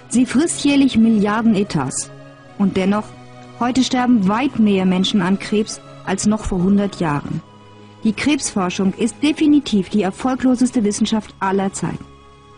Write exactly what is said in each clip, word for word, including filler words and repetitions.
Sie frisst jährlich Milliarden Etats. Und dennoch, heute sterben weit mehr Menschen an Krebs als noch vor hundert Jahren. Die Krebsforschung ist definitiv die erfolgloseste Wissenschaft aller Zeiten.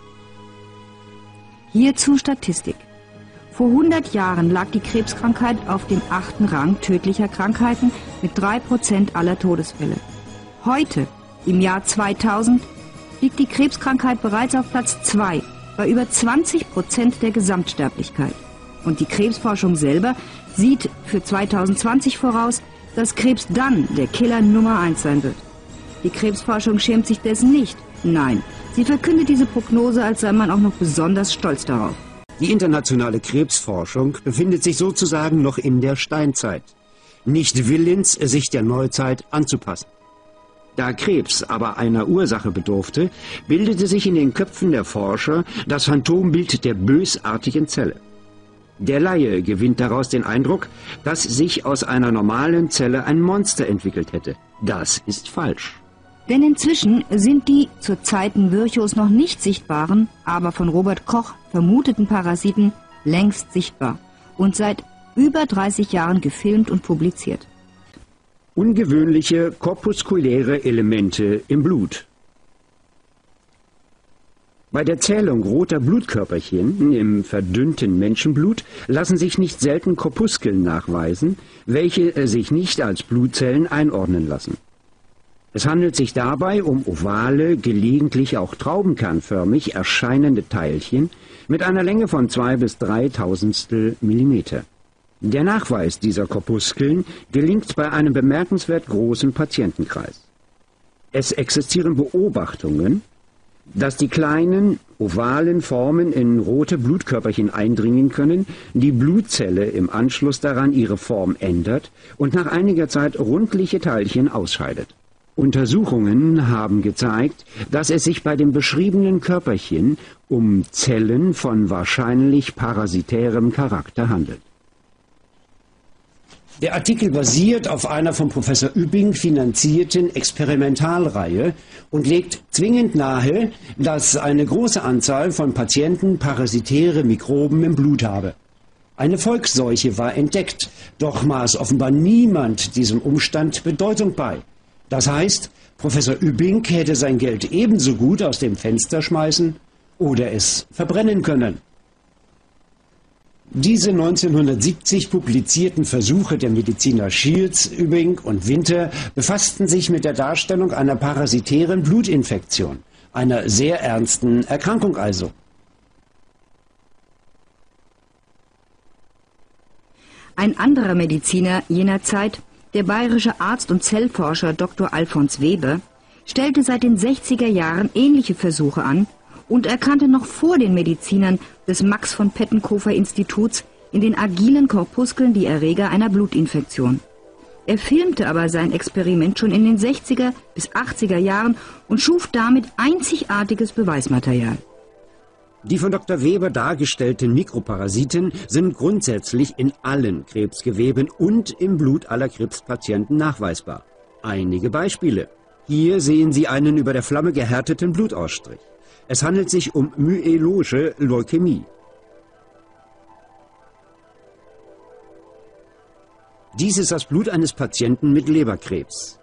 Hierzu Statistik. Vor hundert Jahren lag die Krebskrankheit auf dem achten Rang tödlicher Krankheiten mit drei Prozent aller Todesfälle. Heute, im Jahr zweitausend, liegt die Krebskrankheit bereits auf Platz zwei bei über zwanzig Prozent der Gesamtsterblichkeit. Und die Krebsforschung selber sieht für zweitausendzwanzig voraus, dass Krebs dann der Killer Nummer eins sein wird. Die Krebsforschung schämt sich dessen nicht. Nein, sie verkündet diese Prognose, als sei man auch noch besonders stolz darauf. Die internationale Krebsforschung befindet sich sozusagen noch in der Steinzeit, nicht willens, sich der Neuzeit anzupassen. Da Krebs aber einer Ursache bedurfte, bildete sich in den Köpfen der Forscher das Phantombild der bösartigen Zelle. Der Laie gewinnt daraus den Eindruck, dass sich aus einer normalen Zelle ein Monster entwickelt hätte. Das ist falsch. Denn inzwischen sind die zur Zeiten Virchows noch nicht sichtbaren, aber von Robert Koch vermuteten Parasiten längst sichtbar und seit über dreißig Jahren gefilmt und publiziert. Ungewöhnliche korpuskuläre Elemente im Blut. Bei der Zählung roter Blutkörperchen im verdünnten Menschenblut lassen sich nicht selten Korpuskeln nachweisen, welche sich nicht als Blutzellen einordnen lassen. Es handelt sich dabei um ovale, gelegentlich auch traubenkernförmig erscheinende Teilchen mit einer Länge von zwei bis drei Tausendstel Millimeter. Der Nachweis dieser Korpuskeln gelingt bei einem bemerkenswert großen Patientenkreis. Es existieren Beobachtungen, dass die kleinen, ovalen Formen in rote Blutkörperchen eindringen können, die Blutzelle im Anschluss daran ihre Form ändert und nach einiger Zeit rundliche Teilchen ausscheidet. Untersuchungen haben gezeigt, dass es sich bei dem beschriebenen Körperchen um Zellen von wahrscheinlich parasitärem Charakter handelt. Der Artikel basiert auf einer von Professor Üpping finanzierten Experimentalreihe und legt zwingend nahe, dass eine große Anzahl von Patienten parasitäre Mikroben im Blut habe. Eine Volksseuche war entdeckt, doch maß offenbar niemand diesem Umstand Bedeutung bei. Das heißt, Professor Üpping hätte sein Geld ebenso gut aus dem Fenster schmeißen oder es verbrennen können. Diese neunzehnhundertsiebzig publizierten Versuche der Mediziner Shields, Üpping und Winter befassten sich mit der Darstellung einer parasitären Blutinfektion, einer sehr ernsten Erkrankung also. Ein anderer Mediziner jener Zeit, der bayerische Arzt und Zellforscher Doktor Alfons Weber, stellte seit den sechziger Jahren ähnliche Versuche an und erkannte noch vor den Medizinern des Max von Pettenkofer Instituts in den agilen Korpuskeln die Erreger einer Blutinfektion. Er filmte aber sein Experiment schon in den sechziger bis achtziger Jahren und schuf damit einzigartiges Beweismaterial. Die von Doktor Weber dargestellten Mikroparasiten sind grundsätzlich in allen Krebsgeweben und im Blut aller Krebspatienten nachweisbar. Einige Beispiele. Hier sehen Sie einen über der Flamme gehärteten Blutausstrich. Es handelt sich um myeloische Leukämie. Dies ist das Blut eines Patienten mit Leberkrebs.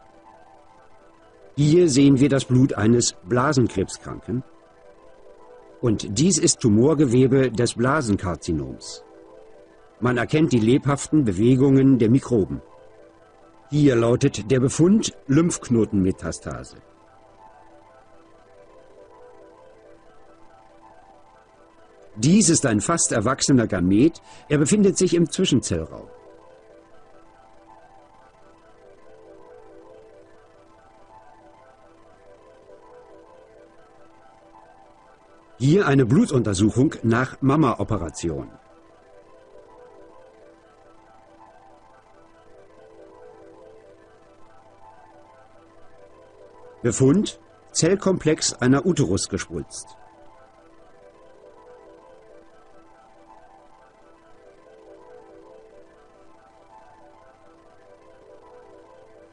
Hier sehen wir das Blut eines Blasenkrebskranken. Und dies ist Tumorgewebe des Blasenkarzinoms. Man erkennt die lebhaften Bewegungen der Mikroben. Hier lautet der Befund Lymphknotenmetastase. Dies ist ein fast erwachsener Gamet, er befindet sich im Zwischenzellraum. Hier eine Blutuntersuchung nach Mama-Operation. Befund: Zellkomplex einer Uterusgespulst.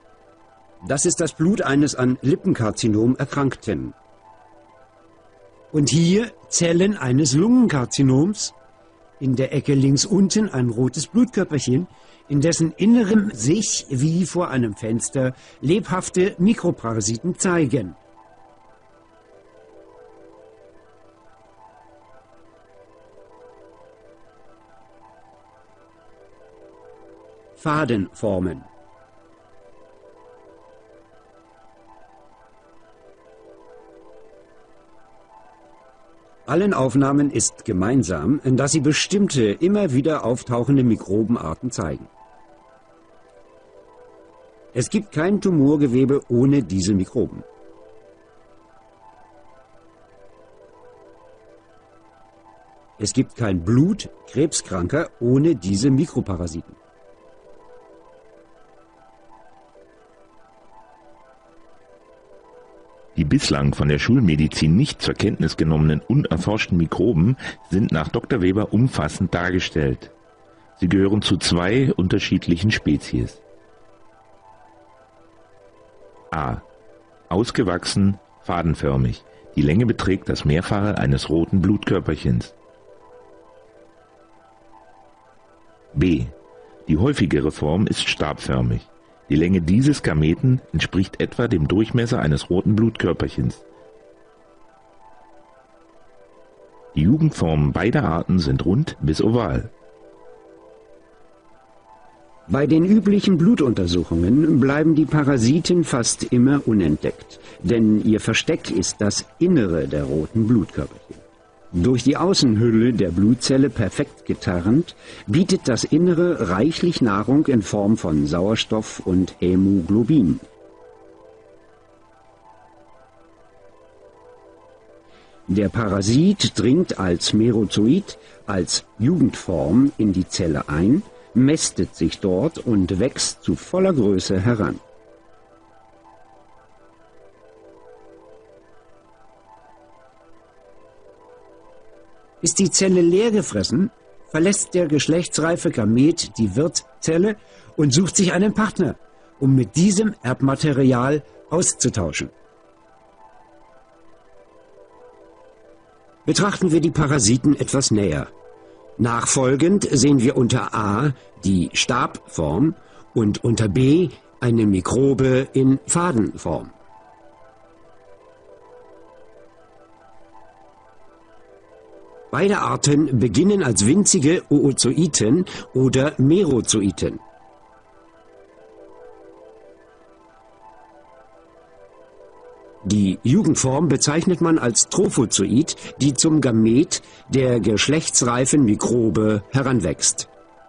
Das ist das Blut eines an Lippenkarzinom Erkrankten. Und hier Zellen eines Lungenkarzinoms, in der Ecke links unten ein rotes Blutkörperchen, in dessen Innerem sich, wie vor einem Fenster, lebhafte Mikroparasiten zeigen. Fadenformen. Allen Aufnahmen ist gemeinsam, dass sie bestimmte, immer wieder auftauchende Mikrobenarten zeigen. Es gibt kein Tumorgewebe ohne diese Mikroben. Es gibt kein Blut Krebskranker ohne diese Mikroparasiten. Die bislang von der Schulmedizin nicht zur Kenntnis genommenen unerforschten Mikroben sind nach Doktor Weber umfassend dargestellt. Sie gehören zu zwei unterschiedlichen Spezies. A. Ausgewachsen, fadenförmig. Die Länge beträgt das Mehrfache eines roten Blutkörperchens. B. Die häufigere Form ist stabförmig. Die Länge dieses Gameten entspricht etwa dem Durchmesser eines roten Blutkörperchens. Die Jugendformen beider Arten sind rund bis oval. Bei den üblichen Blutuntersuchungen bleiben die Parasiten fast immer unentdeckt, denn ihr Versteck ist das Innere der roten Blutkörperchen. Durch die Außenhülle der Blutzelle perfekt getarnt, bietet das Innere reichlich Nahrung in Form von Sauerstoff und Hämoglobin. Der Parasit dringt als Merozoit, als Jugendform in die Zelle ein, mästet sich dort und wächst zu voller Größe heran. Ist die Zelle leer gefressen, verlässt der geschlechtsreife Gamet die Wirtszelle und sucht sich einen Partner, um mit diesem Erbmaterial auszutauschen. Betrachten wir die Parasiten etwas näher. Nachfolgend sehen wir unter A die Stabform und unter B eine Mikrobe in Fadenform. Beide Arten beginnen als winzige Oozoiten oder Merozoiten. Die Jugendform bezeichnet man als Trophozoit, die zum Gamet der geschlechtsreifen Mikrobe heranwächst.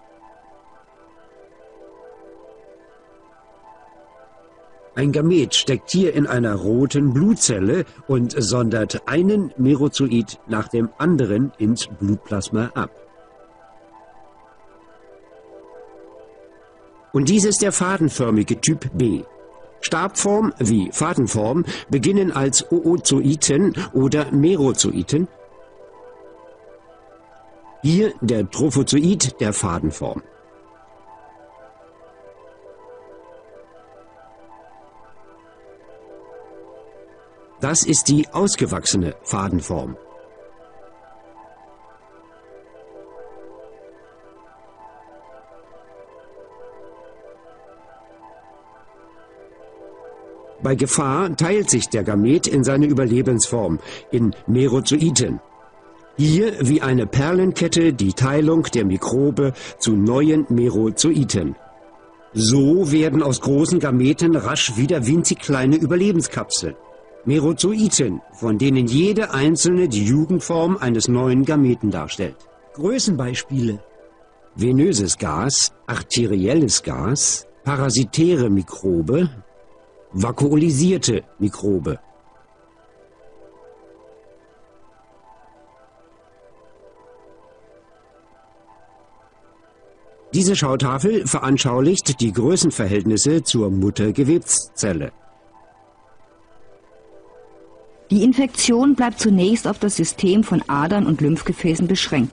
Ein Gamet steckt hier in einer roten Blutzelle und sondert einen Merozoit nach dem anderen ins Blutplasma ab. Und dies ist der fadenförmige Typ B. Stabform wie Fadenform beginnen als Oozoiten oder Merozoiten. Hier der Trophozoit der Fadenform. Das ist die ausgewachsene Fadenform. Bei Gefahr teilt sich der Gamet in seine Überlebensform, in Merozoiten. Hier wie eine Perlenkette die Teilung der Mikrobe zu neuen Merozoiten. So werden aus großen Gameten rasch wieder winzig kleine Überlebenskapseln. Merozoiten, von denen jede einzelne die Jugendform eines neuen Gameten darstellt. Größenbeispiele: venöses Gas, arterielles Gas, parasitäre Mikrobe, vakuolisierte Mikrobe. Diese Schautafel veranschaulicht die Größenverhältnisse zur Muttergewebszelle. Die Infektion bleibt zunächst auf das System von Adern und Lymphgefäßen beschränkt.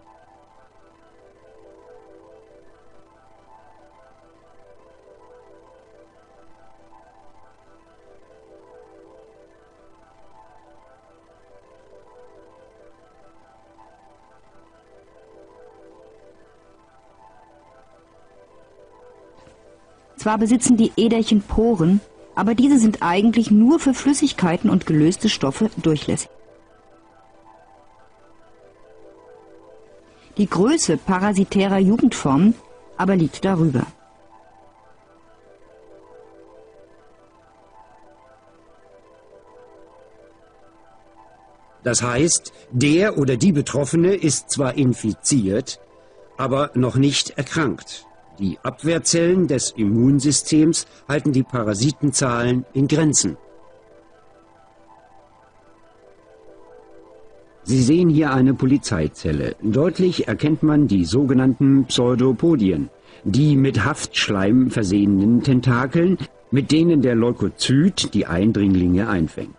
Zwar besitzen die Äderchen Poren, aber diese sind eigentlich nur für Flüssigkeiten und gelöste Stoffe durchlässig. Die Größe parasitärer Jugendformen aber liegt darüber. Das heißt, der oder die Betroffene ist zwar infiziert, aber noch nicht erkrankt. Die Abwehrzellen des Immunsystems halten die Parasitenzahlen in Grenzen. Sie sehen hier eine Polizeizelle. Deutlich erkennt man die sogenannten Pseudopodien, die mit Haftschleim versehenen Tentakeln, mit denen der Leukozyt die Eindringlinge einfängt.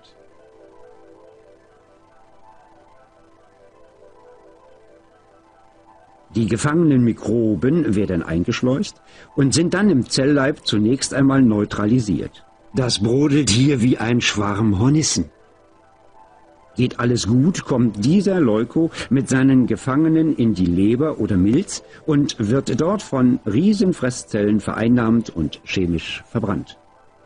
Die gefangenen Mikroben werden eingeschleust und sind dann im Zellleib zunächst einmal neutralisiert. Das brodelt hier wie ein Schwarm Hornissen. Geht alles gut, kommt dieser Leuko mit seinen Gefangenen in die Leber oder Milz und wird dort von Riesenfresszellen vereinnahmt und chemisch verbrannt.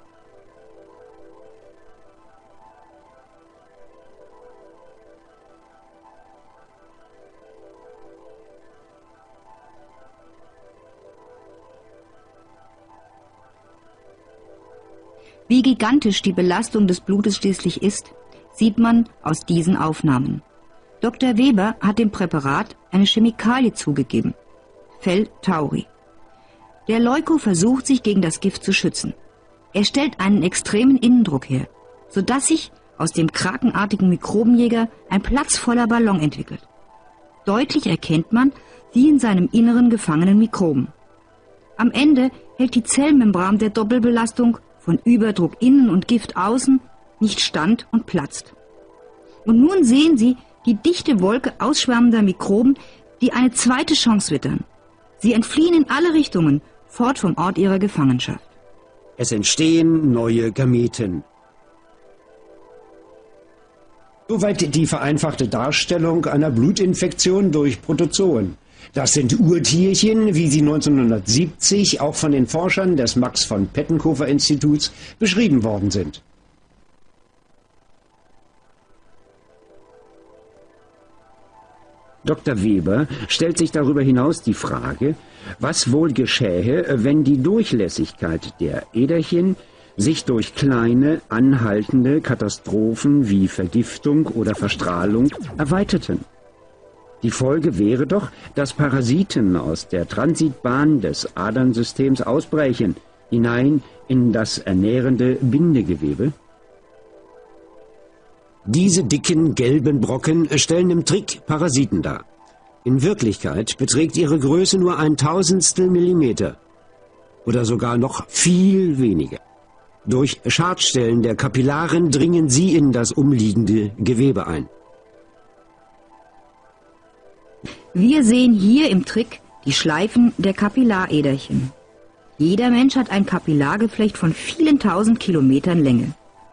Wie gigantisch die Belastung des Blutes schließlich ist, sieht man aus diesen Aufnahmen. Doktor Weber hat dem Präparat eine Chemikalie zugegeben, Fel-Tauri. Der Leuko versucht, sich gegen das Gift zu schützen. Er stellt einen extremen Innendruck her, sodass sich aus dem krakenartigen Mikrobenjäger ein platzvoller Ballon entwickelt. Deutlich erkennt man die in seinem Inneren gefangenen Mikroben. Am Ende hält die Zellmembran der Doppelbelastung von Überdruck innen und Gift außen nicht stand und platzt. Und nun sehen Sie die dichte Wolke ausschwärmender Mikroben, die eine zweite Chance wittern. Sie entfliehen in alle Richtungen, fort vom Ort ihrer Gefangenschaft. Es entstehen neue Gameten. Soweit die vereinfachte Darstellung einer Blutinfektion durch Protozoen. Das sind Urtierchen, wie sie neunzehnhundertsiebzig auch von den Forschern des Max von Pettenkofer Instituts beschrieben worden sind. Doktor Weber stellt sich darüber hinaus die Frage, was wohl geschähe, wenn die Durchlässigkeit der Äderchen sich durch kleine, anhaltende Katastrophen wie Vergiftung oder Verstrahlung erweiterten. Die Folge wäre doch, dass Parasiten aus der Transitbahn des Adernsystems ausbrechen, hinein in das ernährende Bindegewebe. Diese dicken, gelben Brocken stellen im Trick Parasiten dar. In Wirklichkeit beträgt ihre Größe nur ein Tausendstel Millimeter oder sogar noch viel weniger. Durch Schadstellen der Kapillaren dringen sie in das umliegende Gewebe ein. Wir sehen hier im Trick die Schleifen der Kapillaräderchen. Jeder Mensch hat ein Kapillargeflecht von vielen tausend Kilometern Länge.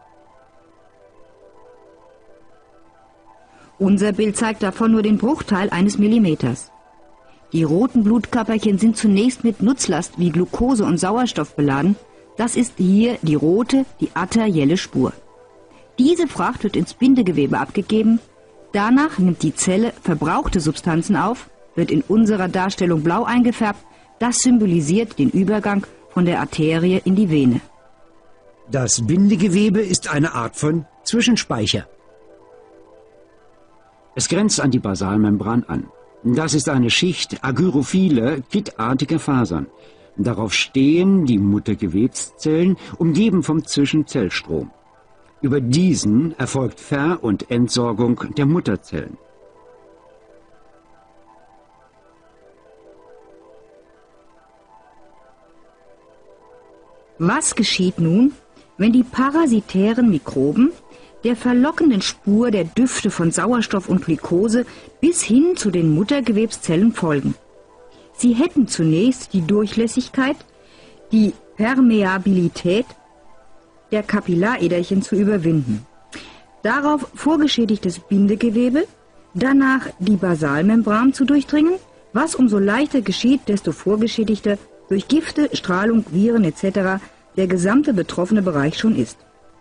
Unser Bild zeigt davon nur den Bruchteil eines Millimeters. Die roten Blutkörperchen sind zunächst mit Nutzlast wie Glucose und Sauerstoff beladen. Das ist hier die rote, die arterielle Spur. Diese Fracht wird ins Bindegewebe abgegeben. Danach nimmt die Zelle verbrauchte Substanzen auf, wird in unserer Darstellung blau eingefärbt. Das symbolisiert den Übergang von der Arterie in die Vene. Das Bindegewebe ist eine Art von Zwischenspeicher. Es grenzt an die Basalmembran an. Das ist eine Schicht agyrophiler, kittartiger Fasern. Darauf stehen die Muttergewebszellen, umgeben vom Zwischenzellstrom. Über diesen erfolgt Ver- und Entsorgung der Mutterzellen. Was geschieht nun, wenn die parasitären Mikroben der verlockenden Spur der Düfte von Sauerstoff und Glucose bis hin zu den Muttergewebszellen folgen? Sie hätten zunächst die Durchlässigkeit, die Permeabilität der Kapillaräderchen zu überwinden. Darauf vorgeschädigtes Bindegewebe, danach die Basalmembran zu durchdringen, was umso leichter geschieht, desto vorgeschädigter durch Gifte, Strahlung, Viren et cetera der gesamte betroffene Bereich schon ist.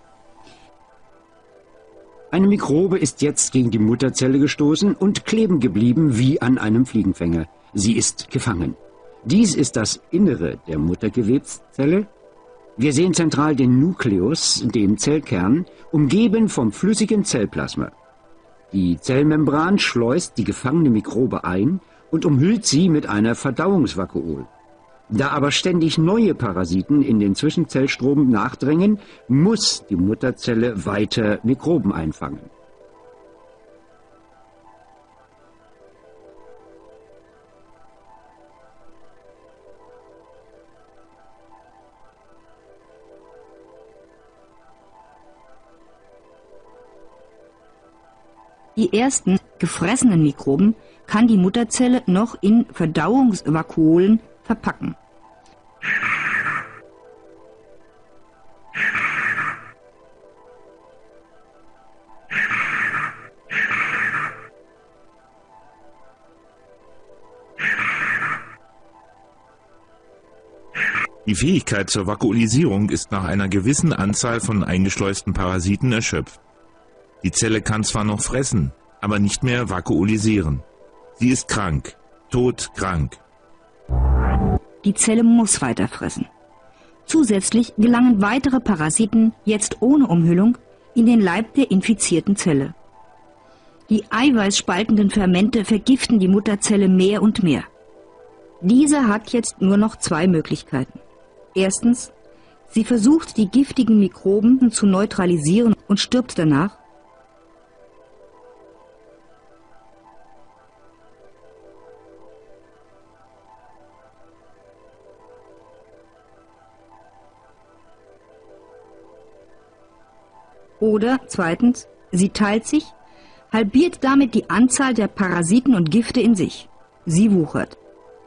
Eine Mikrobe ist jetzt gegen die Mutterzelle gestoßen und kleben geblieben wie an einem Fliegenfänger. Sie ist gefangen. Dies ist das Innere der Muttergewebszelle. Wir sehen zentral den Nukleus, den Zellkern, umgeben vom flüssigen Zellplasma. Die Zellmembran schleust die gefangene Mikrobe ein und umhüllt sie mit einer Verdauungsvakuol. Da aber ständig neue Parasiten in den Zwischenzellstrom nachdrängen, muss die Mutterzelle weiter Mikroben einfangen. Die ersten gefressenen Mikroben kann die Mutterzelle noch in Verdauungsvakuolen verpacken. Die Fähigkeit zur Vakuolisierung ist nach einer gewissen Anzahl von eingeschleusten Parasiten erschöpft. Die Zelle kann zwar noch fressen, aber nicht mehr vakuolisieren. Sie ist krank, todkrank. Die Zelle muss weiter fressen. Zusätzlich gelangen weitere Parasiten, jetzt ohne Umhüllung, in den Leib der infizierten Zelle. Die eiweißspaltenden Fermente vergiften die Mutterzelle mehr und mehr. Diese hat jetzt nur noch zwei Möglichkeiten. Erstens, sie versucht, die giftigen Mikroben zu neutralisieren und stirbt danach. Oder zweitens, sie teilt sich, halbiert damit die Anzahl der Parasiten und Gifte in sich. Sie wuchert.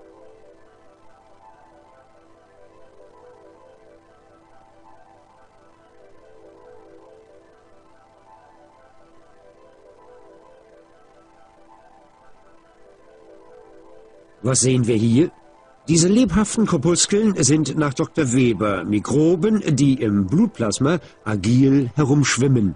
Was sehen wir hier? Diese lebhaften Korpuskeln sind nach Doktor Weber Mikroben, die im Blutplasma agil herumschwimmen.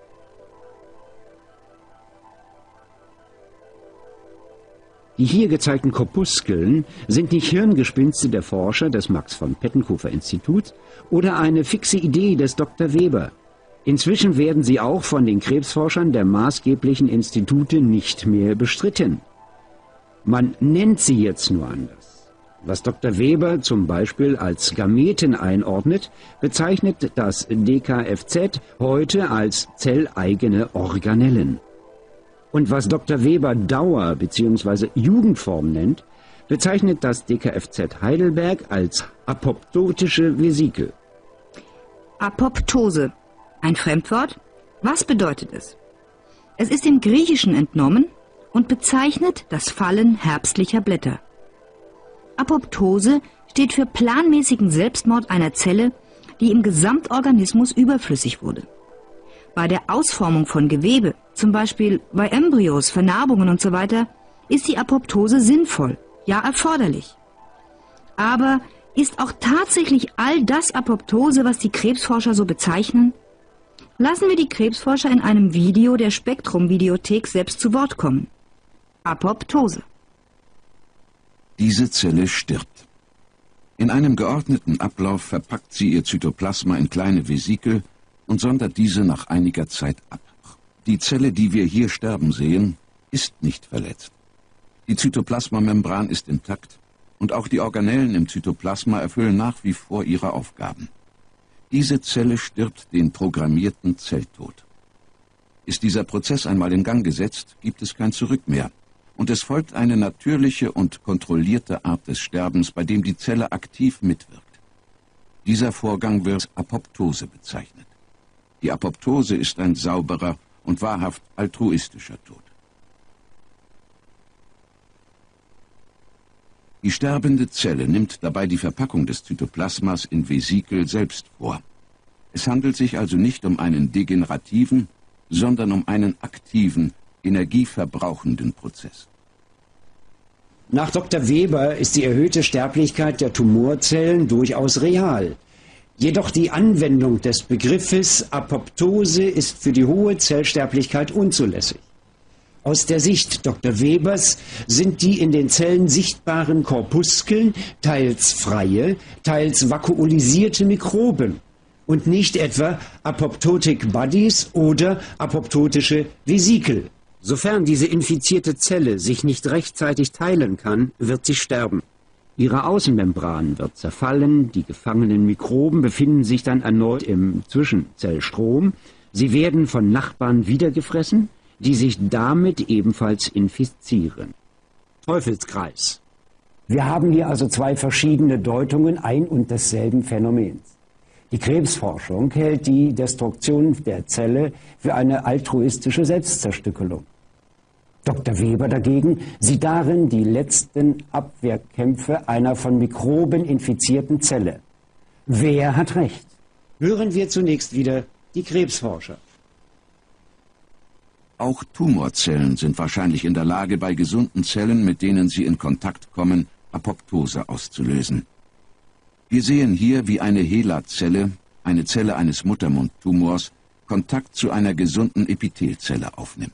Die hier gezeigten Korpuskeln sind nicht Hirngespinste der Forscher des Max von Pettenkofer Instituts oder eine fixe Idee des Doktor Weber. Inzwischen werden sie auch von den Krebsforschern der maßgeblichen Institute nicht mehr bestritten. Man nennt sie jetzt nur anders. Was Doktor Weber zum Beispiel als Gameten einordnet, bezeichnet das D K F Z heute als zelleigene Organellen. Und was Doktor Weber Dauer- bzw. Jugendform nennt, bezeichnet das D K F Z Heidelberg als apoptotische Vesikel. Apoptose, ein Fremdwort? Was bedeutet es? Es ist im Griechischen entnommen und bezeichnet das Fallen herbstlicher Blätter. Apoptose steht für planmäßigen Selbstmord einer Zelle, die im Gesamtorganismus überflüssig wurde. Bei der Ausformung von Gewebe, zum Beispiel bei Embryos, Vernarbungen und so weiter, ist die Apoptose sinnvoll, ja erforderlich. Aber ist auch tatsächlich all das Apoptose, was die Krebsforscher so bezeichnen? Lassen wir die Krebsforscher in einem Video der Spektrum-Videothek selbst zu Wort kommen. Apoptose. Diese Zelle stirbt. In einem geordneten Ablauf verpackt sie ihr Zytoplasma in kleine Vesikel und sondert diese nach einiger Zeit ab. Die Zelle, die wir hier sterben sehen, ist nicht verletzt. Die Zytoplasmamembran ist intakt und auch die Organellen im Zytoplasma erfüllen nach wie vor ihre Aufgaben. Diese Zelle stirbt den programmierten Zelltod. Ist dieser Prozess einmal in Gang gesetzt, gibt es kein Zurück mehr. Und es folgt eine natürliche und kontrollierte Art des Sterbens, bei dem die Zelle aktiv mitwirkt. Dieser Vorgang wird Apoptose bezeichnet. Die Apoptose ist ein sauberer und wahrhaft altruistischer Tod. Die sterbende Zelle nimmt dabei die Verpackung des Zytoplasmas in Vesikel selbst vor. Es handelt sich also nicht um einen degenerativen, sondern um einen aktiven, energieverbrauchenden Prozess. Nach Doktor Weber ist die erhöhte Sterblichkeit der Tumorzellen durchaus real. Jedoch die Anwendung des Begriffes Apoptose ist für die hohe Zellsterblichkeit unzulässig. Aus der Sicht Doktor Webers sind die in den Zellen sichtbaren Korpuskeln teils freie, teils vakuolisierte Mikroben und nicht etwa Apoptotic Bodies oder apoptotische Vesikel. Sofern diese infizierte Zelle sich nicht rechtzeitig teilen kann, wird sie sterben. Ihre Außenmembran wird zerfallen, die gefangenen Mikroben befinden sich dann erneut im Zwischenzellstrom. Sie werden von Nachbarn wiedergefressen, die sich damit ebenfalls infizieren. Teufelskreis. Wir haben hier also zwei verschiedene Deutungen ein und desselben Phänomens. Die Krebsforschung hält die Destruktion der Zelle für eine altruistische Selbstzerstückelung. Doktor Weber dagegen sieht darin die letzten Abwehrkämpfe einer von Mikroben infizierten Zelle. Wer hat recht? Hören wir zunächst wieder die Krebsforscher. Auch Tumorzellen sind wahrscheinlich in der Lage, bei gesunden Zellen, mit denen sie in Kontakt kommen, Apoptose auszulösen. Wir sehen hier, wie eine HeLa-Zelle, eine Zelle eines Muttermundtumors, Kontakt zu einer gesunden Epithelzelle aufnimmt.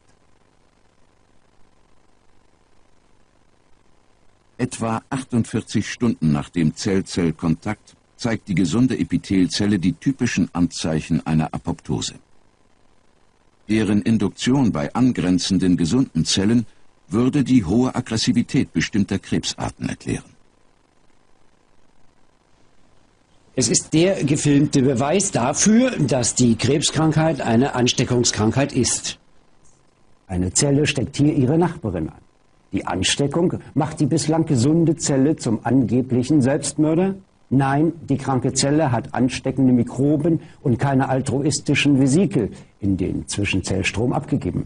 Etwa achtundvierzig Stunden nach dem Zell-Zell-Kontakt zeigt die gesunde Epithelzelle die typischen Anzeichen einer Apoptose. Deren Induktion bei angrenzenden gesunden Zellen würde die hohe Aggressivität bestimmter Krebsarten erklären. Es ist der gefilmte Beweis dafür, dass die Krebskrankheit eine Ansteckungskrankheit ist. Eine Zelle steckt hier ihre Nachbarin an. Die Ansteckung macht die bislang gesunde Zelle zum angeblichen Selbstmörder? Nein, die kranke Zelle hat ansteckende Mikroben und keine altruistischen Vesikel in den Zwischenzellstrom abgegeben.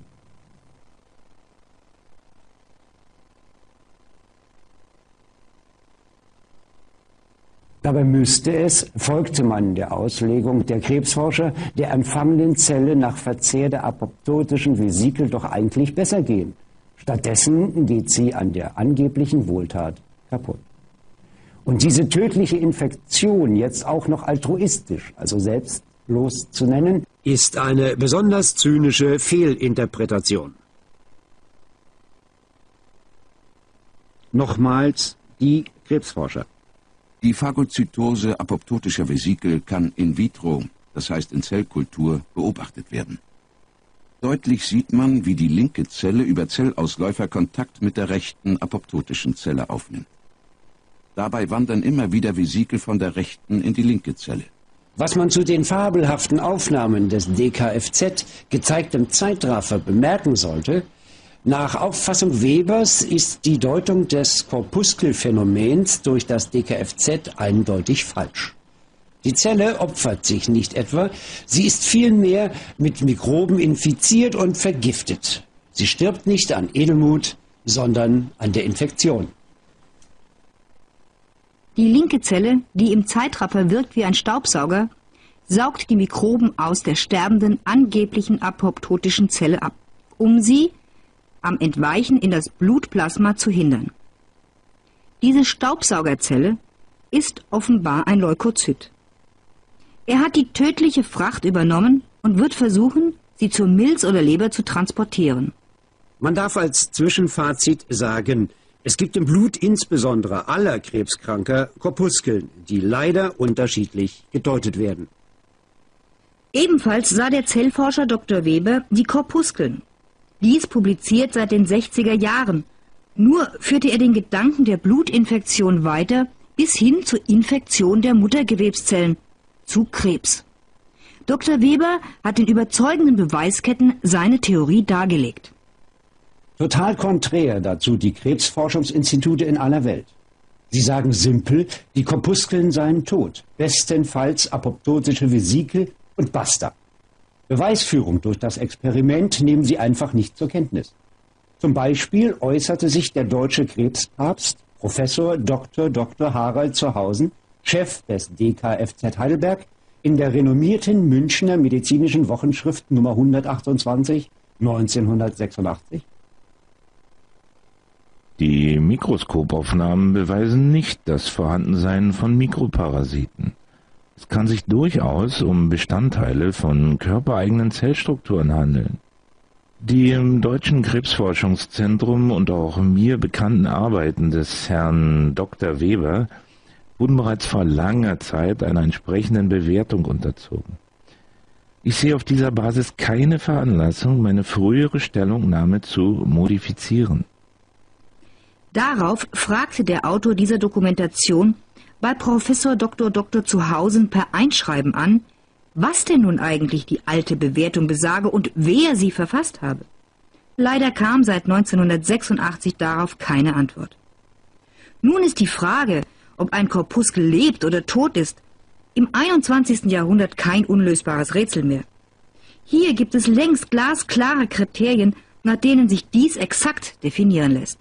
Dabei müsste es, folgte man der Auslegung der Krebsforscher, der empfangenen Zelle nach Verzehr der apoptotischen Vesikel doch eigentlich besser gehen. Stattdessen geht sie an der angeblichen Wohltat kaputt. Und diese tödliche Infektion jetzt auch noch altruistisch, also selbstlos zu nennen, ist eine besonders zynische Fehlinterpretation. Nochmals die Krebsforscher. Die Phagozytose apoptotischer Vesikel kann in vitro, das heißt in Zellkultur, beobachtet werden. Deutlich sieht man, wie die linke Zelle über Zellausläufer Kontakt mit der rechten apoptotischen Zelle aufnimmt. Dabei wandern immer wieder Vesikel von der rechten in die linke Zelle. Was man zu den fabelhaften Aufnahmen des D K F Z gezeigtem Zeitraffer bemerken sollte, nach Auffassung Webers ist die Deutung des Korpuskelphänomens durch das D K F Z eindeutig falsch. Die Zelle opfert sich nicht etwa, sie ist vielmehr mit Mikroben infiziert und vergiftet. Sie stirbt nicht an Edelmut, sondern an der Infektion. Die linke Zelle, die im Zeitraffer wirkt wie ein Staubsauger, saugt die Mikroben aus der sterbenden, angeblichen apoptotischen Zelle ab, um sie am Entweichen in das Blutplasma zu hindern. Diese Staubsaugerzelle ist offenbar ein Leukozyt. Er hat die tödliche Fracht übernommen und wird versuchen, sie zur Milz oder Leber zu transportieren. Man darf als Zwischenfazit sagen, es gibt im Blut insbesondere aller Krebskranker Korpuskeln, die leider unterschiedlich gedeutet werden. Ebenfalls sah der Zellforscher Doktor Weber die Korpuskeln. Dies publiziert seit den sechziger Jahren. Nur führte er den Gedanken der Blutinfektion weiter bis hin zur Infektion der Muttergewebszellen, zu Krebs. Doktor Weber hat in überzeugenden Beweisketten seine Theorie dargelegt. Total konträr dazu die Krebsforschungsinstitute in aller Welt. Sie sagen simpel, die Korpuskeln seien tot, bestenfalls apoptotische Vesikel und basta. Beweisführung durch das Experiment nehmen sie einfach nicht zur Kenntnis. Zum Beispiel äußerte sich der deutsche Krebspapst, Professor Doktor Doktor Harald Zurhausen, Chef des D K F Z Heidelberg, in der renommierten Münchner medizinischen Wochenschrift Nummer hundertachtundzwanzig neunzehnhundertsechsundachtzig. Die Mikroskopaufnahmen beweisen nicht das Vorhandensein von Mikroparasiten. Es kann sich durchaus um Bestandteile von körpereigenen Zellstrukturen handeln. Die im Deutschen Krebsforschungszentrum und auch mir bekannten Arbeiten des Herrn Doktor Weber wurden bereits vor langer Zeit einer entsprechenden Bewertung unterzogen. Ich sehe auf dieser Basis keine Veranlassung, meine frühere Stellungnahme zu modifizieren. Darauf fragte der Autor dieser Dokumentation bei Professor Doktor Doktor Zuhausen per Einschreiben an, was denn nun eigentlich die alte Bewertung besage und wer sie verfasst habe. Leider kam seit neunzehnhundertsechsundachtzig darauf keine Antwort. Nun ist die Frage, ob ein Korpuskel lebt oder tot ist, im einundzwanzigsten Jahrhundert kein unlösbares Rätsel mehr. Hier gibt es längst glasklare Kriterien, nach denen sich dies exakt definieren lässt.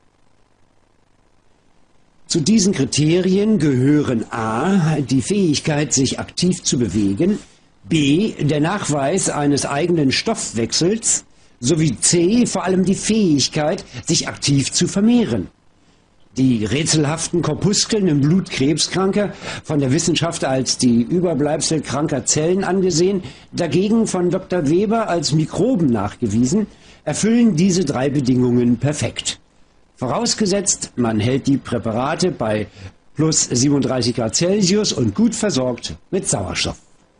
Zu diesen Kriterien gehören a. die Fähigkeit, sich aktiv zu bewegen, b. der Nachweis eines eigenen Stoffwechsels sowie c. vor allem die Fähigkeit, sich aktiv zu vermehren. Die rätselhaften Korpuskeln im Blut Krebskranker, von der Wissenschaft als die Überbleibsel kranker Zellen angesehen, dagegen von Doktor Weber als Mikroben nachgewiesen, erfüllen diese drei Bedingungen perfekt. Vorausgesetzt, man hält die Präparate bei plus siebenunddreißig Grad Celsius und gut versorgt mit Sauerstoff.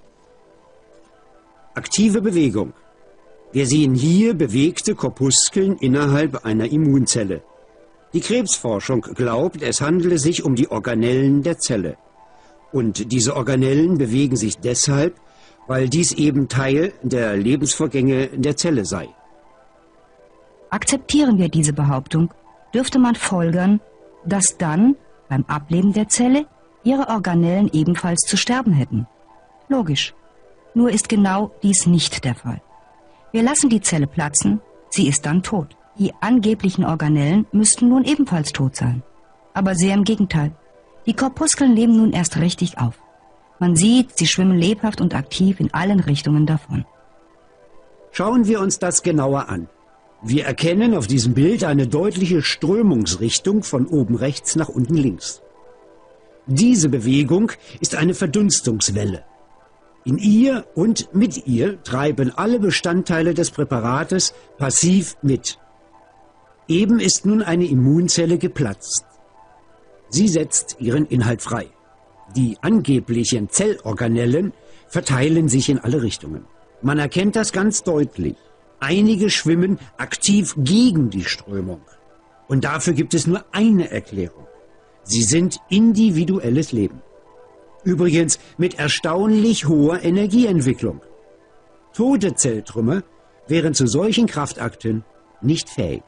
Aktive Bewegung. Wir sehen hier bewegte Korpuskeln innerhalb einer Immunzelle. Die Krebsforschung glaubt, es handele sich um die Organellen der Zelle. Und diese Organellen bewegen sich deshalb, weil dies eben Teil der Lebensvorgänge der Zelle sei. Akzeptieren wir diese Behauptung, dürfte man folgern, dass dann beim Ableben der Zelle ihre Organellen ebenfalls zu sterben hätten. Logisch. Nur ist genau dies nicht der Fall. Wir lassen die Zelle platzen, sie ist dann tot. Die angeblichen Organellen müssten nun ebenfalls tot sein. Aber sehr im Gegenteil. Die Korpuskeln leben nun erst richtig auf. Man sieht, sie schwimmen lebhaft und aktiv in allen Richtungen davon. Schauen wir uns das genauer an. Wir erkennen auf diesem Bild eine deutliche Strömungsrichtung von oben rechts nach unten links. Diese Bewegung ist eine Verdunstungswelle. In ihr und mit ihr treiben alle Bestandteile des Präparates passiv mit. Eben ist nun eine Immunzelle geplatzt. Sie setzt ihren Inhalt frei. Die angeblichen Zellorganellen verteilen sich in alle Richtungen. Man erkennt das ganz deutlich. Einige schwimmen aktiv gegen die Strömung. Und dafür gibt es nur eine Erklärung. Sie sind individuelles Leben. Übrigens mit erstaunlich hoher Energieentwicklung. Tote Zelltrümmer wären zu solchen Kraftakten nicht fähig.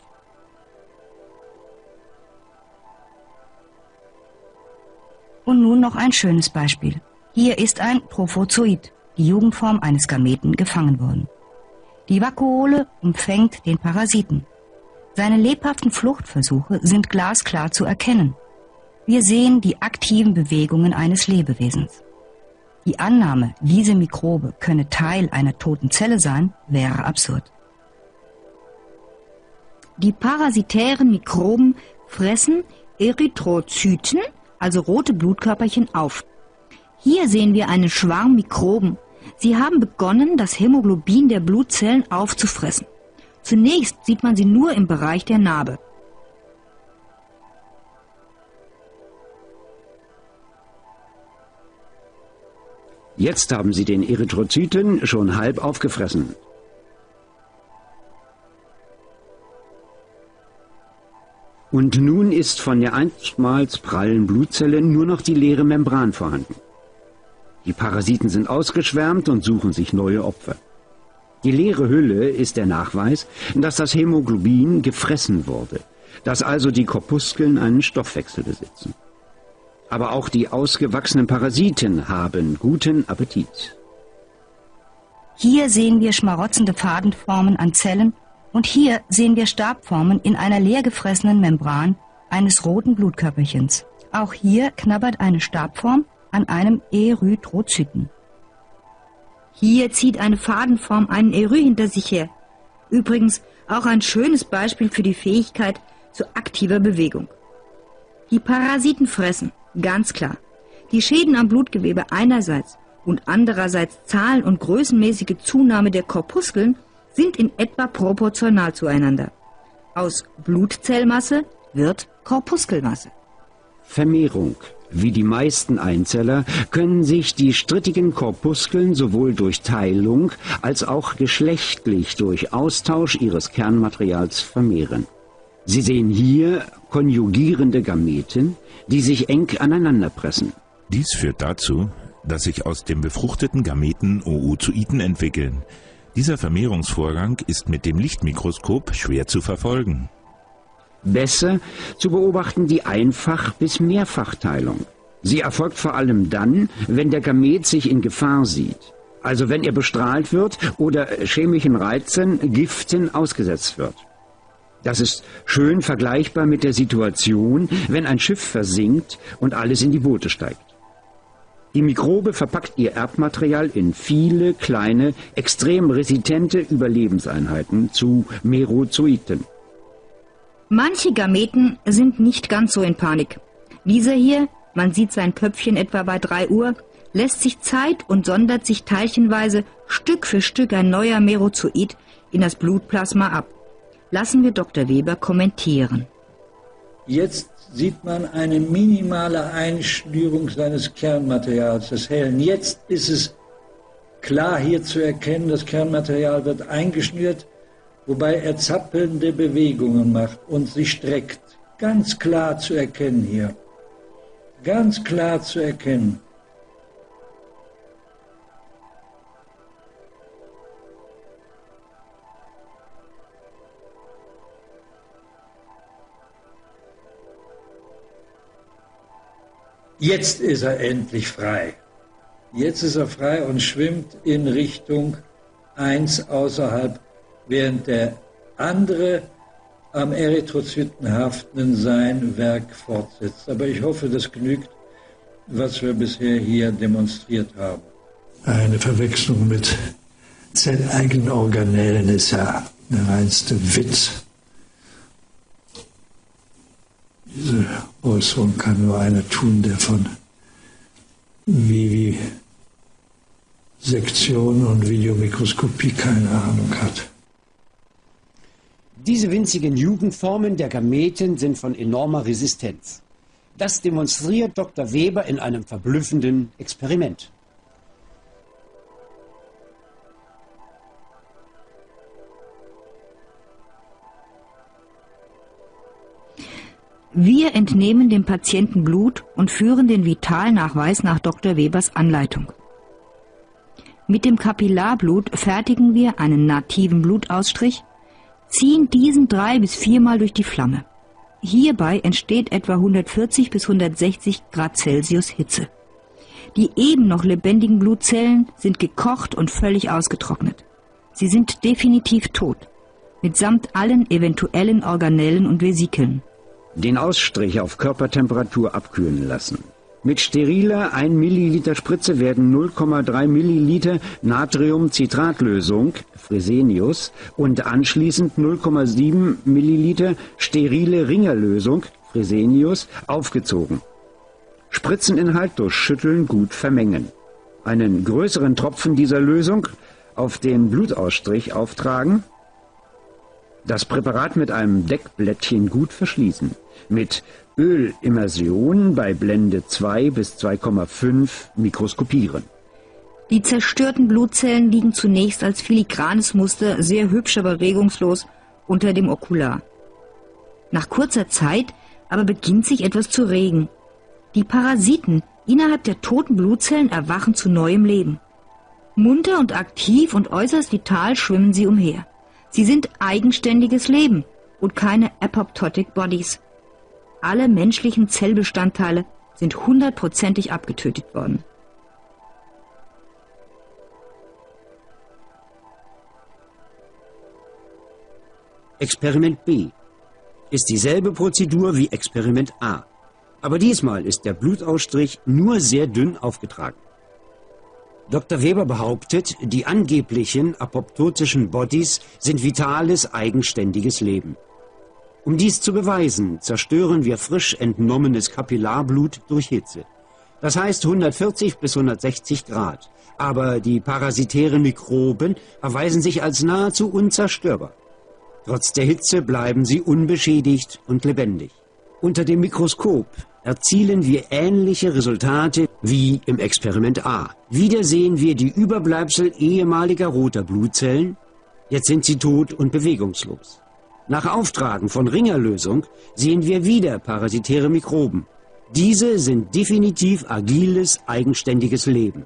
Und nun noch ein schönes Beispiel. Hier ist ein Prophozoid, die Jugendform eines Gameten, gefangen worden. Die Vakuole umfängt den Parasiten. Seine lebhaften Fluchtversuche sind glasklar zu erkennen. Wir sehen die aktiven Bewegungen eines Lebewesens. Die Annahme, diese Mikrobe könne Teil einer toten Zelle sein, wäre absurd. Die parasitären Mikroben fressen Erythrozyten, also rote Blutkörperchen, auf. Hier sehen wir einen Schwarm Mikroben. Sie haben begonnen, das Hämoglobin der Blutzellen aufzufressen. Zunächst sieht man sie nur im Bereich der Narbe. Jetzt haben sie den Erythrozyten schon halb aufgefressen. Und nun ist von der einstmals prallen Blutzelle nur noch die leere Membran vorhanden. Die Parasiten sind ausgeschwärmt und suchen sich neue Opfer. Die leere Hülle ist der Nachweis, dass das Hämoglobin gefressen wurde, dass also die Korpuskeln einen Stoffwechsel besitzen. Aber auch die ausgewachsenen Parasiten haben guten Appetit. Hier sehen wir schmarotzende Fadenformen an Zellen und hier sehen wir Stabformen in einer leer gefressenen Membran eines roten Blutkörperchens. Auch hier knabbert eine Stabform an einem Erythrozyten. Hier zieht eine Fadenform einen Ery hinter sich her. Übrigens auch ein schönes Beispiel für die Fähigkeit zu aktiver Bewegung. Die Parasiten fressen, ganz klar. Die Schäden am Blutgewebe einerseits und andererseits Zahlen- und größenmäßige Zunahme der Korpuskeln sind in etwa proportional zueinander. Aus Blutzellmasse wird Korpuskelmasse. Vermehrung. Wie die meisten Einzeller können sich die strittigen Korpuskeln sowohl durch Teilung als auch geschlechtlich durch Austausch ihres Kernmaterials vermehren. Sie sehen hier konjugierende Gameten, die sich eng aneinanderpressen. Dies führt dazu, dass sich aus dem befruchteten Gameten Oozoiten entwickeln. Dieser Vermehrungsvorgang ist mit dem Lichtmikroskop schwer zu verfolgen. Besser zu beobachten die Einfach- bis Mehrfachteilung. Sie erfolgt vor allem dann, wenn der Gamet sich in Gefahr sieht. Also wenn er bestrahlt wird oder chemischen Reizen, Giften ausgesetzt wird. Das ist schön vergleichbar mit der Situation, wenn ein Schiff versinkt und alles in die Boote steigt. Die Mikrobe verpackt ihr Erbmaterial in viele kleine, extrem resistente Überlebenseinheiten zu Merozoiten. Manche Gameten sind nicht ganz so in Panik. Dieser hier, man sieht sein Köpfchen etwa bei drei Uhr, lässt sich Zeit und sondert sich teilchenweise Stück für Stück ein neuer Merozoit in das Blutplasma ab. Lassen wir Doktor Weber kommentieren. Jetzt sieht man eine minimale Einschnürung seines Kernmaterials, des Hellen. Jetzt ist es klar hier zu erkennen, das Kernmaterial wird eingeschnürt, wobei er zappelnde Bewegungen macht und sich streckt. Ganz klar zu erkennen hier. Ganz klar zu erkennen. Jetzt ist er endlich frei. Jetzt ist er frei und schwimmt in Richtung eins außerhalb, während der andere am Erythrozyten haftenden sein Werk fortsetzt. Aber ich hoffe, das genügt, was wir bisher hier demonstriert haben. Eine Verwechslung mit zelleigenen Organellen ist ja der reinste Witz. Diese Äußerung kann nur einer tun, der von Vivisektion und Videomikroskopie keine Ahnung hat. Diese winzigen Jugendformen der Gameten sind von enormer Resistenz. Das demonstriert Doktor Weber in einem verblüffenden Experiment. Wir entnehmen dem Patienten Blut und führen den Vitalnachweis nach Doktor Webers Anleitung. Mit dem Kapillarblut fertigen wir einen nativen Blutausstrich, ziehen diesen drei bis viermal durch die Flamme. Hierbei entsteht etwa hundertvierzig bis hundertsechzig Grad Celsius Hitze. Die eben noch lebendigen Blutzellen sind gekocht und völlig ausgetrocknet. Sie sind definitiv tot, mitsamt allen eventuellen Organellen und Vesikeln. Den Ausstrich auf Körpertemperatur abkühlen lassen. Mit steriler ein Milliliter Spritze werden null Komma drei Milliliter Natriumcitratlösung, Fresenius, und anschließend null Komma sieben Milliliter sterile Ringerlösung, Fresenius, aufgezogen. Spritzeninhalt durch Schütteln gut vermengen. Einen größeren Tropfen dieser Lösung auf den Blutausstrich auftragen. Das Präparat mit einem Deckblättchen gut verschließen. Mit Ölimmersion bei Blende zwei bis zwei Komma fünf mikroskopieren. Die zerstörten Blutzellen liegen zunächst als filigranes Muster, sehr hübsch, aber regungslos, unter dem Okular. Nach kurzer Zeit aber beginnt sich etwas zu regen. Die Parasiten innerhalb der toten Blutzellen erwachen zu neuem Leben. Munter und aktiv und äußerst vital schwimmen sie umher. Sie sind eigenständiges Leben und keine Apoptotic Bodies. Alle menschlichen Zellbestandteile sind hundertprozentig abgetötet worden. Experiment B ist dieselbe Prozedur wie Experiment A. Aber diesmal ist der Blutausstrich nur sehr dünn aufgetragen. Doktor Weber behauptet, die angeblichen apoptotischen Bodies sind vitales, eigenständiges Leben. Um dies zu beweisen, zerstören wir frisch entnommenes Kapillarblut durch Hitze. Das heißt hundertvierzig bis hundertsechzig Grad. Aber die parasitären Mikroben erweisen sich als nahezu unzerstörbar. Trotz der Hitze bleiben sie unbeschädigt und lebendig. Unter dem Mikroskop erzielen wir ähnliche Resultate wie im Experiment A. Wieder sehen wir die Überbleibsel ehemaliger roter Blutzellen. Jetzt sind sie tot und bewegungslos. Nach Auftragen von Ringerlösung sehen wir wieder parasitäre Mikroben. Diese sind definitiv agiles, eigenständiges Leben.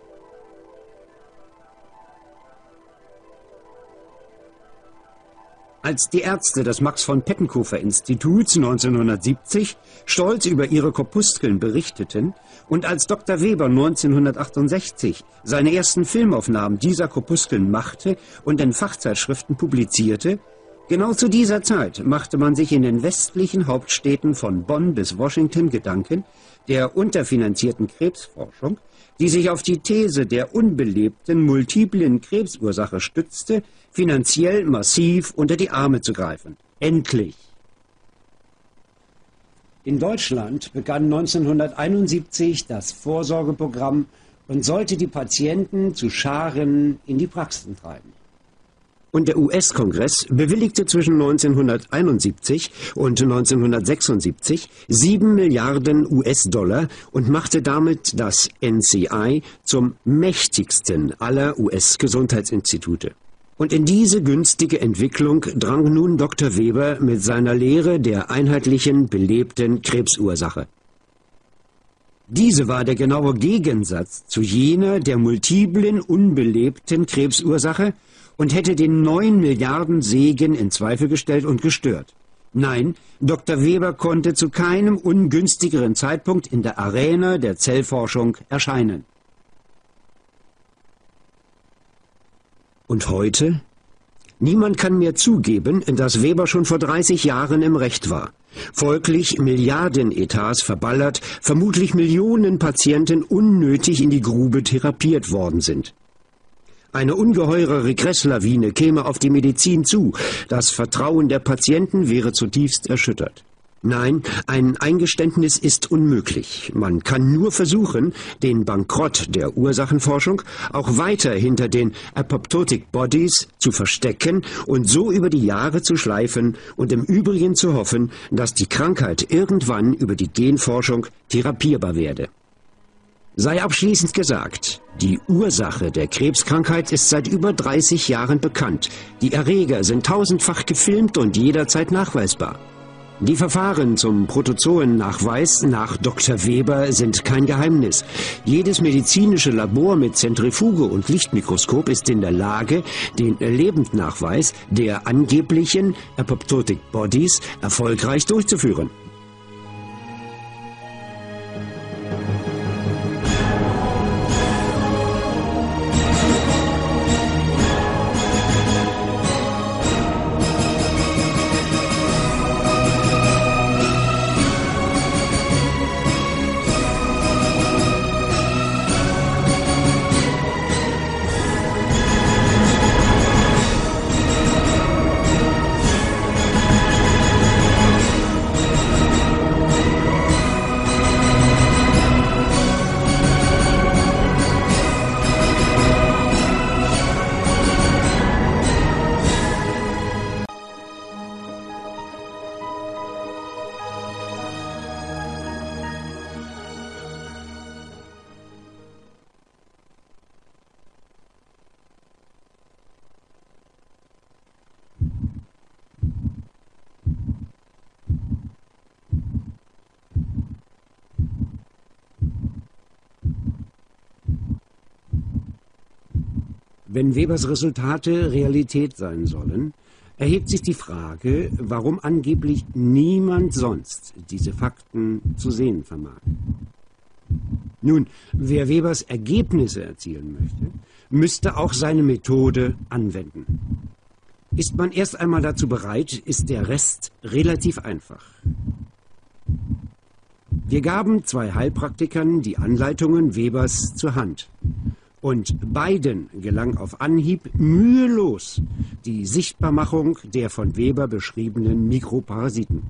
Als die Ärzte des Max-von-Pettenkofer-Instituts neunzehnhundertsiebzig stolz über ihre Korpuskeln berichteten und als Doktor Weber neunzehnhundertachtundsechzig seine ersten Filmaufnahmen dieser Korpuskeln machte und in Fachzeitschriften publizierte, genau zu dieser Zeit machte man sich in den westlichen Hauptstädten von Bonn bis Washington Gedanken der unterfinanzierten Krebsforschung, die sich auf die These der unbelebten multiplen Krebsursache stützte, finanziell massiv unter die Arme zu greifen. Endlich! In Deutschland begann neunzehnhunderteinundsiebzig das Vorsorgeprogramm und sollte die Patienten zu Scharen in die Praxen treiben. Und der U S-Kongress bewilligte zwischen neunzehnhunderteinundsiebzig und neunzehnhundertsechsundsiebzig sieben Milliarden U S-Dollar und machte damit das N C I zum mächtigsten aller U S-Gesundheitsinstitute. Und in diese günstige Entwicklung drang nun Doktor Weber mit seiner Lehre der einheitlichen, belebten Krebsursache. Diese war der genaue Gegensatz zu jener der multiplen, unbelebten Krebsursache und hätte den neun Milliarden Segen in Zweifel gestellt und gestört. Nein, Doktor Weber konnte zu keinem ungünstigeren Zeitpunkt in der Arena der Zellforschung erscheinen. Und heute? Niemand kann mehr zugeben, dass Weber schon vor dreißig Jahren im Recht war. Folglich Milliardenetats verballert, vermutlich Millionen Patienten unnötig in die Grube therapiert worden sind. Eine ungeheure Regresslawine käme auf die Medizin zu. Das Vertrauen der Patienten wäre zutiefst erschüttert. Nein, ein Eingeständnis ist unmöglich. Man kann nur versuchen, den Bankrott der Ursachenforschung auch weiter hinter den Apoptotic Bodies zu verstecken und so über die Jahre zu schleifen und im Übrigen zu hoffen, dass die Krankheit irgendwann über die Genforschung therapierbar werde. Sei abschließend gesagt, die Ursache der Krebskrankheit ist seit über dreißig Jahren bekannt. Die Erreger sind tausendfach gefilmt und jederzeit nachweisbar. Die Verfahren zum Protozoennachweis nach Doktor Weber sind kein Geheimnis. Jedes medizinische Labor mit Zentrifuge und Lichtmikroskop ist in der Lage, den Lebendnachweis der angeblichen Apoptotic Bodies erfolgreich durchzuführen. Wenn Webers Resultate Realität sein sollen, erhebt sich die Frage, warum angeblich niemand sonst diese Fakten zu sehen vermag. Nun, wer Webers Ergebnisse erzielen möchte, müsste auch seine Methode anwenden. Ist man erst einmal dazu bereit, ist der Rest relativ einfach. Wir gaben zwei Heilpraktikern die Anleitungen Webers zur Hand. Und beiden gelang auf Anhieb mühelos die Sichtbarmachung der von Weber beschriebenen Mikroparasiten.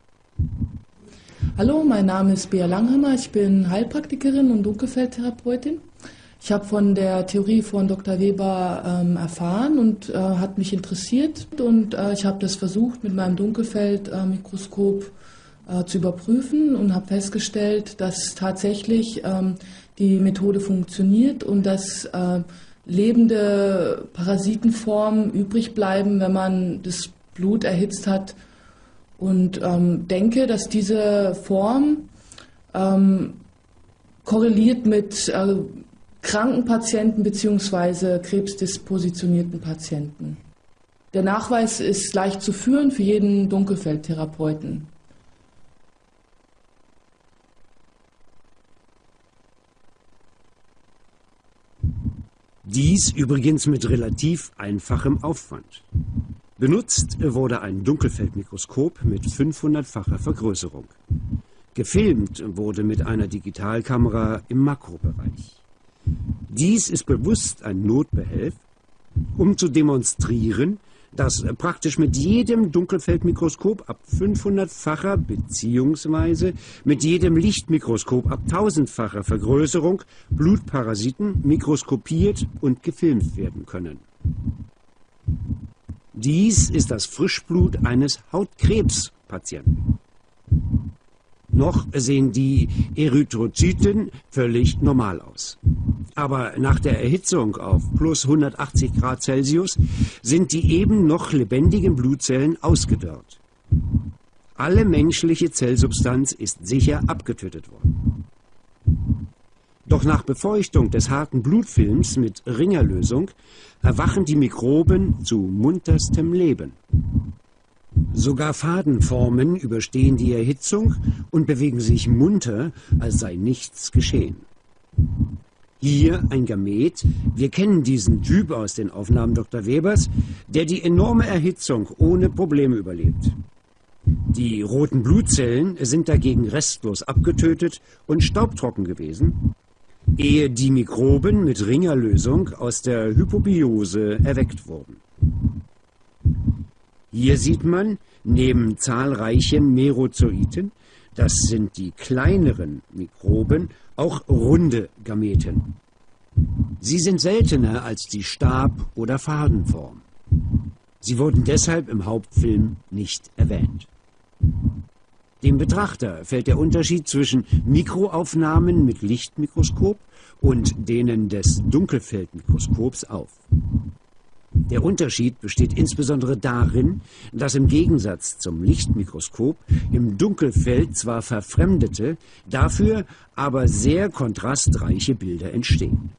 Hallo, mein Name ist Bea Langhammer, ich bin Heilpraktikerin und Dunkelfeldtherapeutin. Ich habe von der Theorie von Doktor Weber ähm, erfahren und äh, hat mich interessiert und äh, ich habe das versucht mit meinem Dunkelfeldmikroskop äh, zu überprüfen und habe festgestellt, dass tatsächlich ähm, die Methode funktioniert und dass äh, lebende Parasitenformen übrig bleiben, wenn man das Blut erhitzt hat. Und ähm, denke, dass diese Form ähm, korreliert mit äh, kranken Patienten bzw. krebsdispositionierten Patienten. Der Nachweis ist leicht zu führen für jeden Dunkelfeldtherapeuten. Dies übrigens mit relativ einfachem Aufwand. Benutzt wurde ein Dunkelfeldmikroskop mit fünfhundertfacher Vergrößerung. Gefilmt wurde mit einer Digitalkamera im Makrobereich. Dies ist bewusst ein Notbehelf, um zu demonstrieren, dass praktisch mit jedem Dunkelfeldmikroskop ab fünfhundertfacher bzw. mit jedem Lichtmikroskop ab tausendfacher Vergrößerung Blutparasiten mikroskopiert und gefilmt werden können. Dies ist das Frischblut eines Hautkrebspatienten. Noch sehen die Erythrozyten völlig normal aus. Aber nach der Erhitzung auf plus hundertachtzig Grad Celsius sind die eben noch lebendigen Blutzellen ausgedörrt. Alle menschliche Zellsubstanz ist sicher abgetötet worden. Doch nach Befeuchtung des harten Blutfilms mit Ringerlösung erwachen die Mikroben zu munterstem Leben. Sogar Fadenformen überstehen die Erhitzung und bewegen sich munter, als sei nichts geschehen. Hier ein Gamet, wir kennen diesen Typ aus den Aufnahmen Doktor Webers, der die enorme Erhitzung ohne Probleme überlebt. Die roten Blutzellen sind dagegen restlos abgetötet und staubtrocken gewesen, ehe die Mikroben mit Ringerlösung aus der Hypobiose erweckt wurden. Hier sieht man, neben zahlreichen Merozoiten, das sind die kleineren Mikroben, auch runde Gameten. Sie sind seltener als die Stab- oder Fadenform. Sie wurden deshalb im Hauptfilm nicht erwähnt. Dem Betrachter fällt der Unterschied zwischen Mikroaufnahmen mit Lichtmikroskop und denen des Dunkelfeldmikroskops auf. Der Unterschied besteht insbesondere darin, dass im Gegensatz zum Lichtmikroskop im Dunkelfeld zwar verfremdete, dafür aber sehr kontrastreiche Bilder entstehen.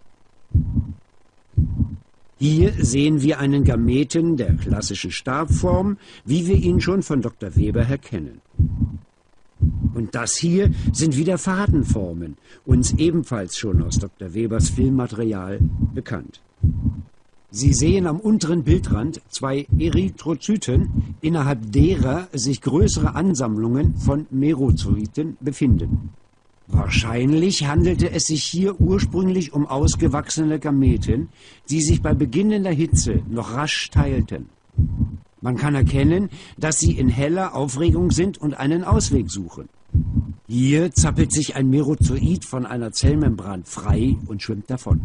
Hier sehen wir einen Gameten der klassischen Stabform, wie wir ihn schon von Doktor Weber her kennen. Und das hier sind wieder Fadenformen, uns ebenfalls schon aus Doktor Webers Filmmaterial bekannt. Sie sehen am unteren Bildrand zwei Erythrozyten, innerhalb derer sich größere Ansammlungen von Merozoiten befinden. Wahrscheinlich handelte es sich hier ursprünglich um ausgewachsene Gameten, die sich bei beginnender Hitze noch rasch teilten. Man kann erkennen, dass sie in heller Aufregung sind und einen Ausweg suchen. Hier zappelt sich ein Merozoit von einer Zellmembran frei und schwimmt davon.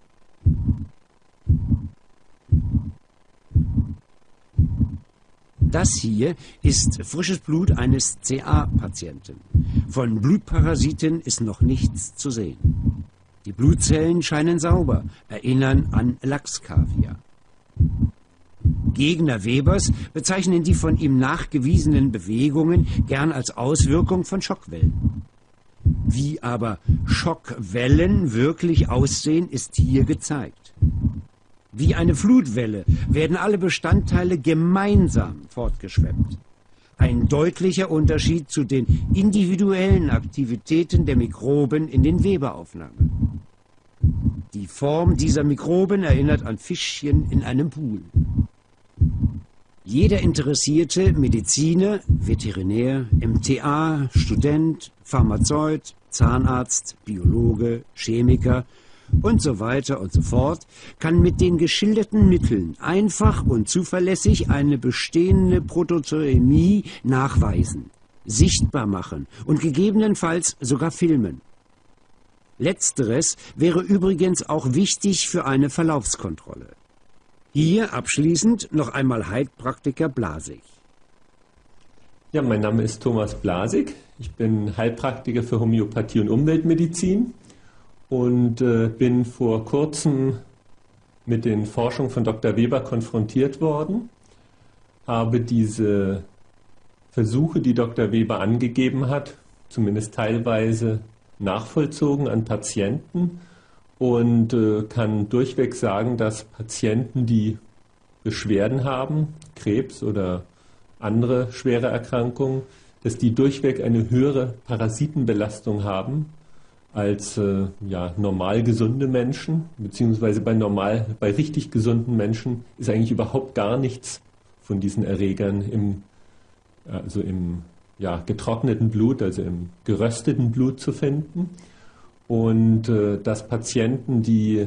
Das hier ist frisches Blut eines C A-Patienten. Von Blutparasiten ist noch nichts zu sehen. Die Blutzellen scheinen sauber, erinnern an Lachskaviar. Gegner Webers bezeichnen die von ihm nachgewiesenen Bewegungen gern als Auswirkung von Schockwellen. Wie aber Schockwellen wirklich aussehen, ist hier gezeigt. Wie eine Flutwelle werden alle Bestandteile gemeinsam fortgeschwemmt. Ein deutlicher Unterschied zu den individuellen Aktivitäten der Mikroben in den Weberaufnahmen. Die Form dieser Mikroben erinnert an Fischchen in einem Pool. Jeder interessierte Mediziner, Veterinär, M T A, Student, Pharmazeut, Zahnarzt, Biologe, Chemiker und so weiter und so fort, kann mit den geschilderten Mitteln einfach und zuverlässig eine bestehende Protozoämie nachweisen, sichtbar machen und gegebenenfalls sogar filmen. Letzteres wäre übrigens auch wichtig für eine Verlaufskontrolle. Hier abschließend noch einmal Heilpraktiker Blasig. Ja, mein Name ist Thomas Blasig. Ich bin Heilpraktiker für Homöopathie und Umweltmedizin und äh, bin vor kurzem mit den Forschungen von Doktor Weber konfrontiert worden, habe diese Versuche, die Doktor Weber angegeben hat, zumindest teilweise nachvollzogen an Patienten und äh, kann durchweg sagen, dass Patienten, die Beschwerden haben, Krebs oder andere schwere Erkrankungen, dass die durchweg eine höhere Parasitenbelastung haben als äh, ja, normal gesunde Menschen, beziehungsweise bei normal, bei richtig gesunden Menschen ist eigentlich überhaupt gar nichts von diesen Erregern im, also im ja, getrockneten Blut, also im gerösteten Blut zu finden. Und äh, dass Patienten, die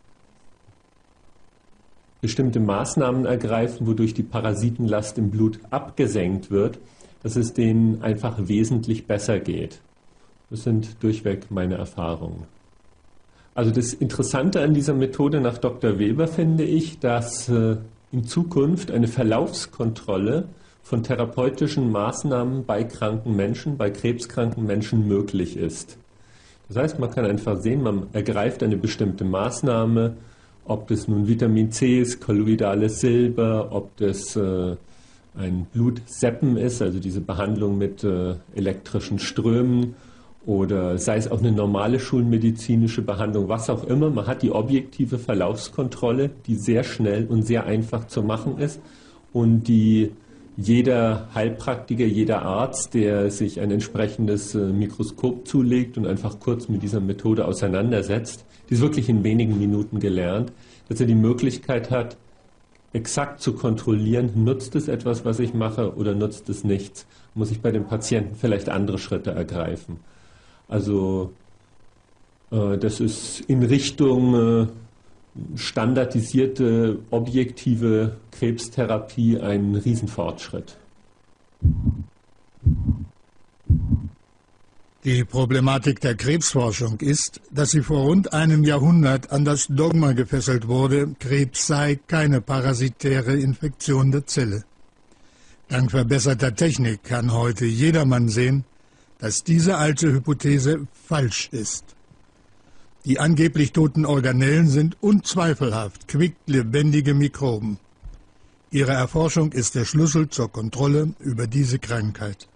bestimmte Maßnahmen ergreifen, wodurch die Parasitenlast im Blut abgesenkt wird, dass es denen einfach wesentlich besser geht. Das sind durchweg meine Erfahrungen. Also das Interessante an dieser Methode nach Doktor Weber finde ich, dass äh, in Zukunft eine Verlaufskontrolle von therapeutischen Maßnahmen bei kranken Menschen, bei krebskranken Menschen möglich ist. Das heißt, man kann einfach sehen, man ergreift eine bestimmte Maßnahme, ob das nun Vitamin C ist, kolloidales Silber, ob das äh, ein Blutseppen ist, also diese Behandlung mit äh, elektrischen Strömen, oder sei es auch eine normale schulmedizinische Behandlung, was auch immer. Man hat die objektive Verlaufskontrolle, die sehr schnell und sehr einfach zu machen ist und die jeder Heilpraktiker, jeder Arzt, der sich ein entsprechendes äh, Mikroskop zulegt und einfach kurz mit dieser Methode auseinandersetzt, die ist wirklich in wenigen Minuten gelernt, dass er die Möglichkeit hat, exakt zu kontrollieren, nutzt es etwas, was ich mache, oder nutzt es nichts. Muss ich bei dem Patienten vielleicht andere Schritte ergreifen. Also äh, das ist in Richtung äh, standardisierte, objektive Krebstherapie ein Riesenfortschritt. Die Problematik der Krebsforschung ist, dass sie vor rund einem Jahrhundert an das Dogma gefesselt wurde, Krebs sei keine parasitäre Infektion der Zelle. Dank verbesserter Technik kann heute jedermann sehen, dass diese alte Hypothese falsch ist. Die angeblich toten Organellen sind unzweifelhaft quicklebendige Mikroben. Ihre Erforschung ist der Schlüssel zur Kontrolle über diese Krankheit.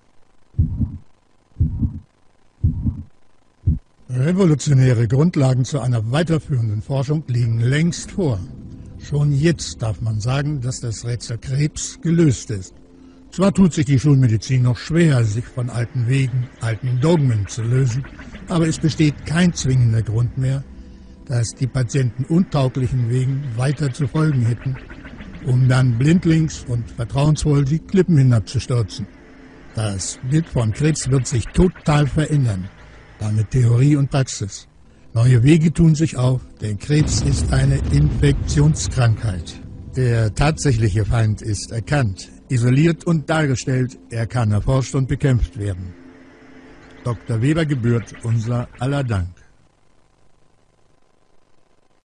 Revolutionäre Grundlagen zu einer weiterführenden Forschung liegen längst vor. Schon jetzt darf man sagen, dass das Rätsel Krebs gelöst ist. Zwar tut sich die Schulmedizin noch schwer, sich von alten Wegen, alten Dogmen zu lösen, aber es besteht kein zwingender Grund mehr, dass die Patienten untauglichen Wegen weiter zu folgen hätten, um dann blindlings und vertrauensvoll die Klippen hinabzustürzen. Das Bild von Krebs wird sich total verändern, damit Theorie und Praxis. Neue Wege tun sich auf, denn Krebs ist eine Infektionskrankheit. Der tatsächliche Feind ist erkannt, isoliert und dargestellt, er kann erforscht und bekämpft werden. Doktor Weber gebührt unser aller Dank.